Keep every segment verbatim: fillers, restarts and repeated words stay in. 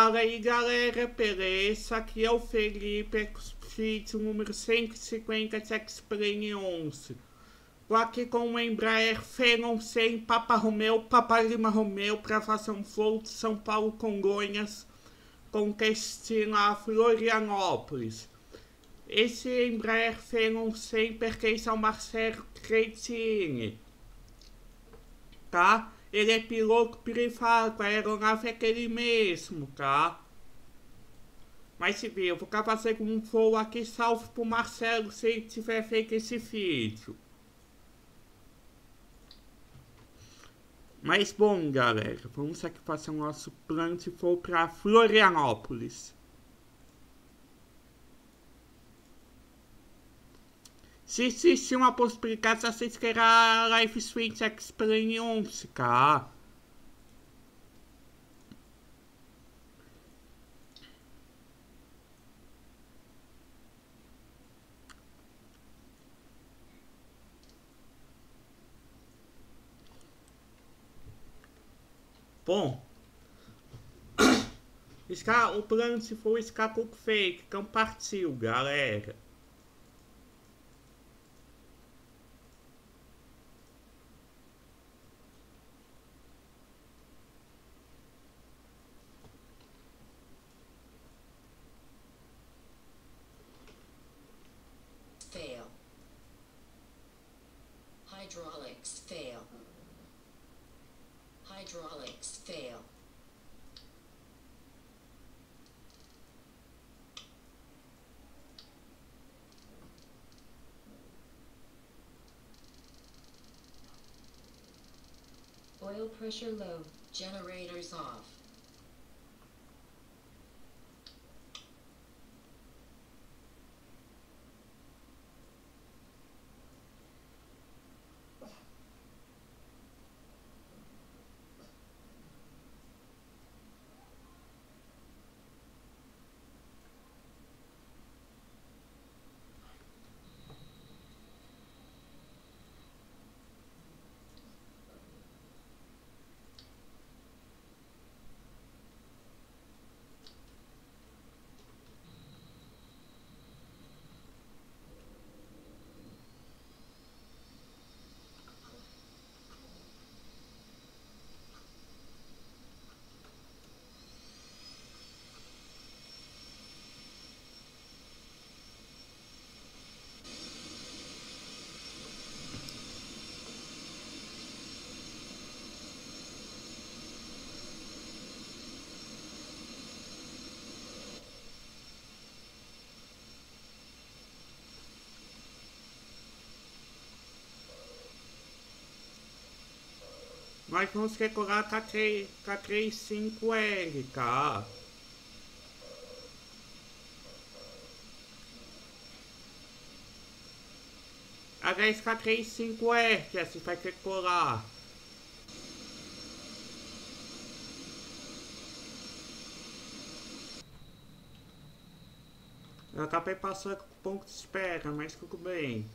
Fala aí, galera, beleza? Aqui é o Felipe, X número cento e cinquenta X-Plane onze. Tô aqui com uma Embraer Phenom cem Papa Romeo, Papa Lima Romeo para fazer um voo de São Paulo Congonhas com destino a Florianópolis. Esse Embraer Phenom cem pertence ao Marcelo Cretini, tá? Ele é piloto privado, a aeronave é aquele mesmo, tá? Mas se vê, eu vou acabar fazendo um voo aqui, salve pro Marcelo se ele tiver feito esse vídeo. Mas bom, galera, vamos aqui fazer o nosso plano de voo para Florianópolis. Se existir uma possibilidade de vocês querem a Live Swing X-Plane onze, tá? Bom, o plano de voo escapou fake, então partiu, galera. Fail. Hydraulics fail. Hydraulics fail. Oil pressure low. Generators off. Nós vamos calcular K trinta e cinco L, tá? Aliás, K trinta e cinco R, que assim vai calcular. Eu acabei passando com ponto de espera, mas tudo bem.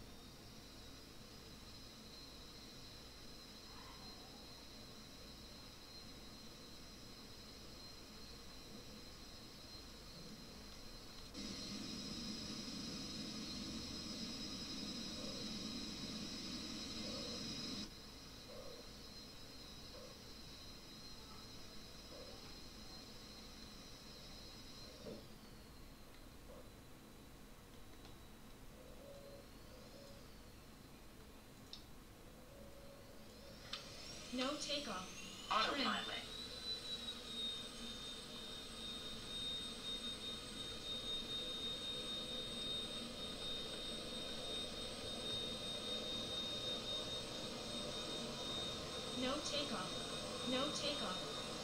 No takeoff. Autopilot. No takeoff. No takeoff.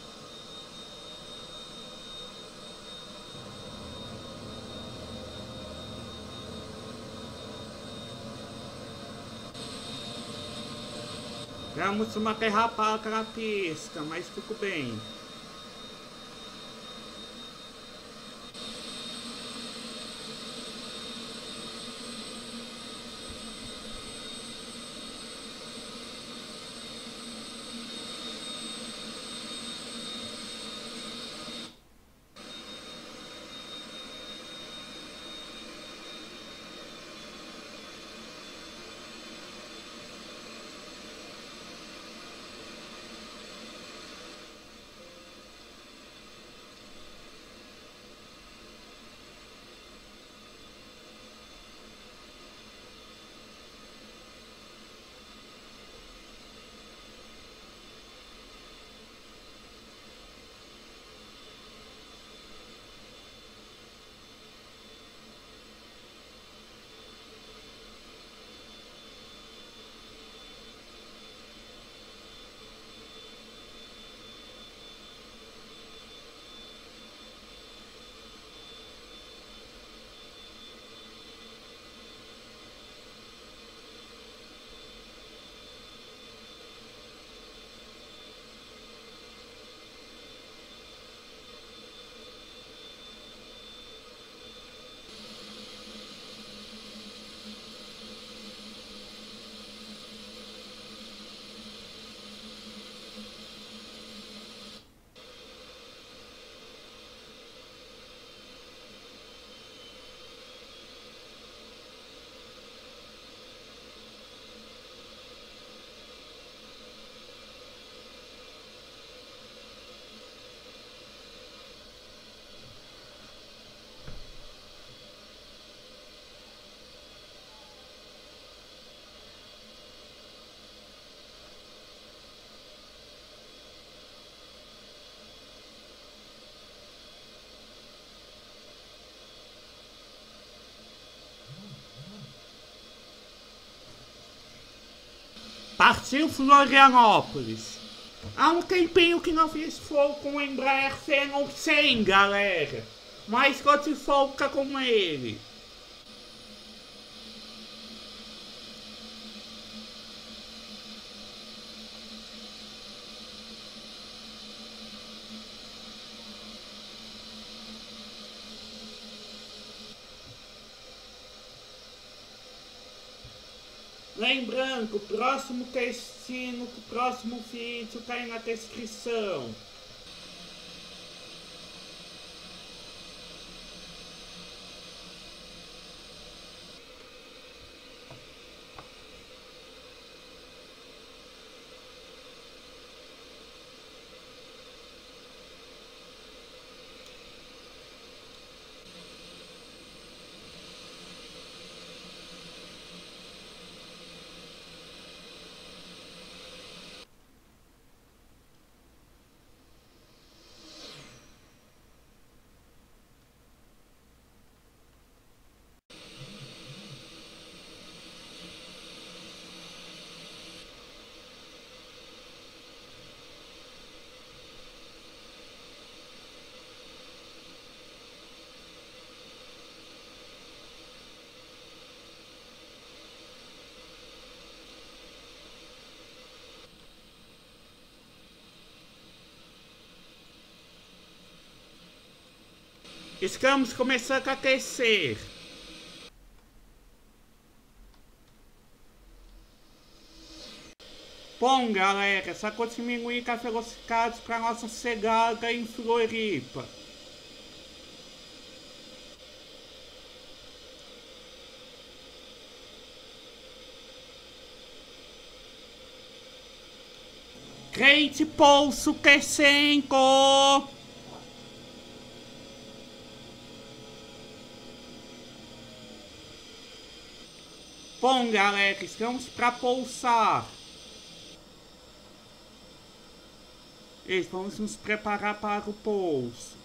Damos uma derrapada na pista, mas tudo bem. Partiu Florianópolis. Há um tempinho que não fiz fogo com o Embraer Phenom cem, galera. Mas gosto de folga com ele. Lembrando que o próximo textinho, que o próximo vídeo tá aí na descrição. Estamos começando a aquecer. Bom, galera, essa diminuir a velocidade para nossa chegada em Floripa. Great Pulso Crescenco. Bom, galera, estamos para pousar. E vamos nos preparar para o pouso.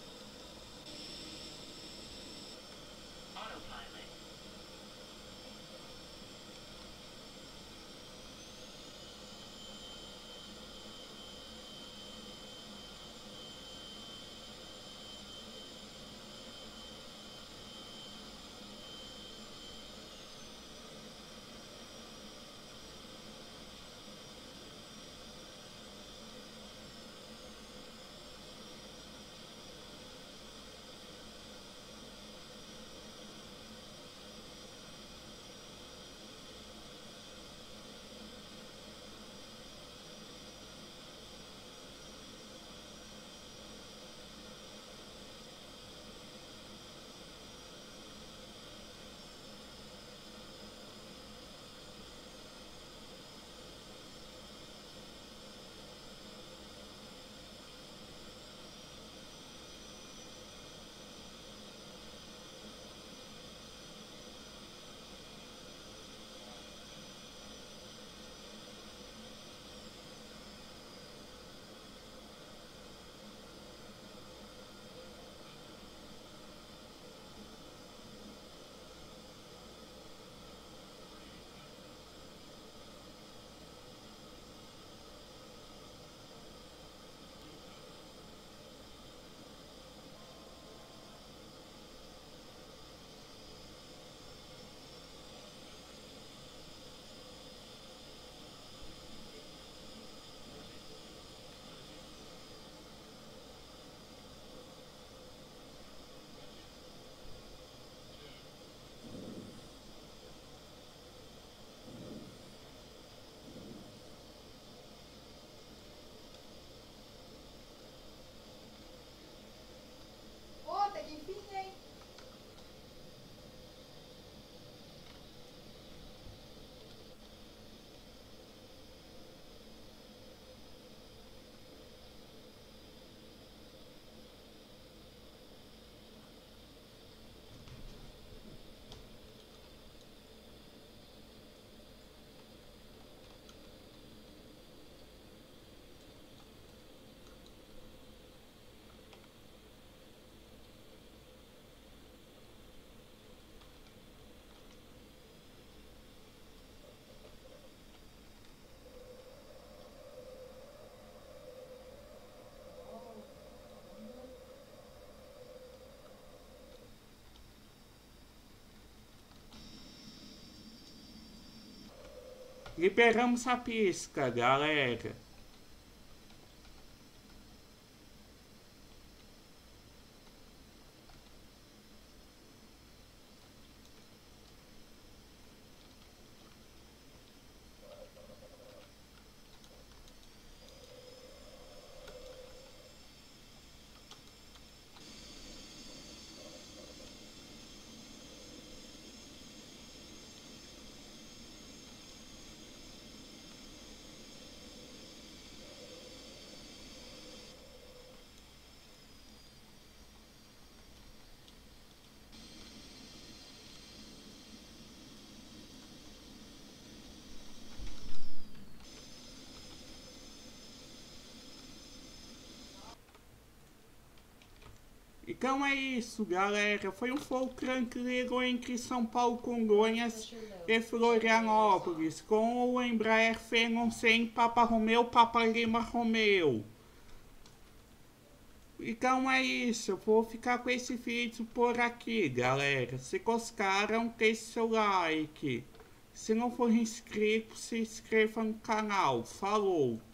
Liberamos a pista, galera. Então é isso, galera. Foi um voo tranquilo entre São Paulo, Congonhas e Florianópolis, com o Embraer Phenom cem Papa Romeu, Papa Lima Romeu. Então é isso, eu vou ficar com esse vídeo por aqui, galera. Se gostaram, deixe seu like. Se não for inscrito, se inscreva no canal. Falou!